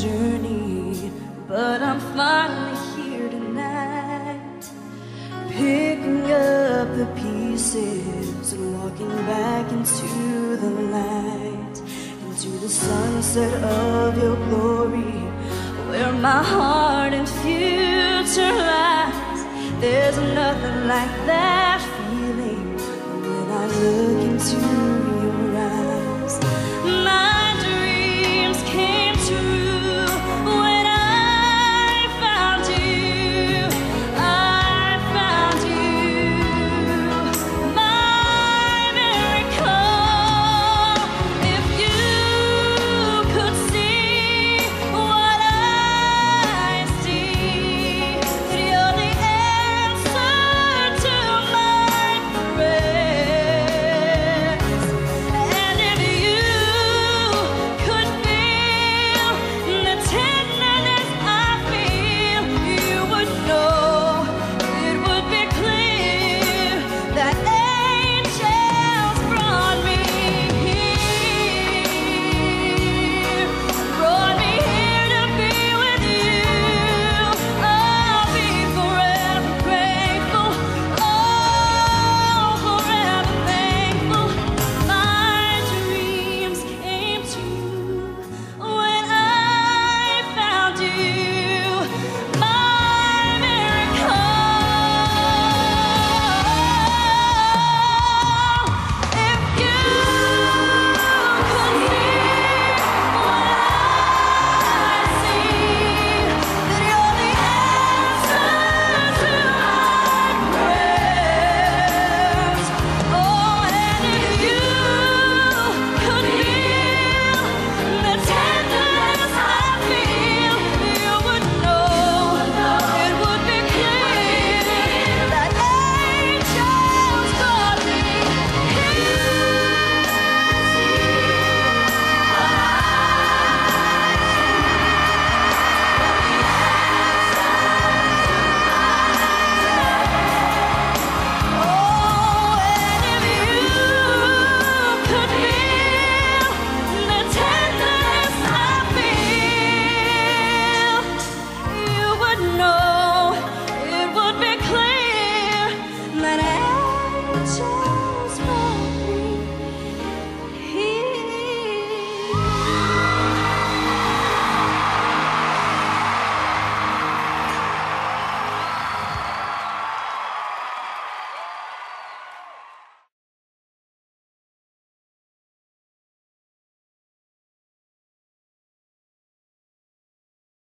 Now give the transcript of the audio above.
journey, but I'm finally here tonight, picking up the pieces and walking back into the light, into the sunset of your glory, where my heart and future lies. There's nothing like that feeling when I look into